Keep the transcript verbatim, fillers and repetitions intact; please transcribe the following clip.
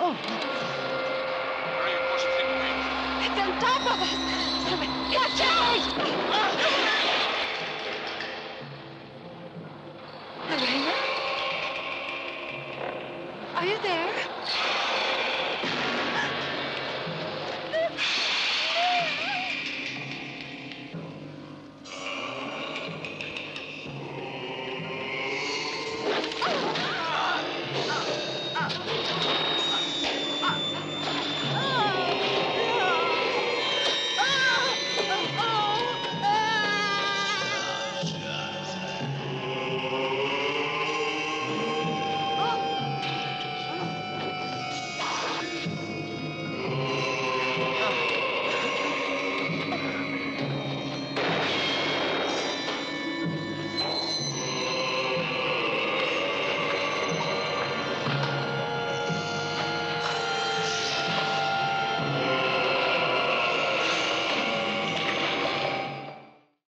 Oh. Where are you possibly going? It's on top of us! Catch it! Lorena? Are you there?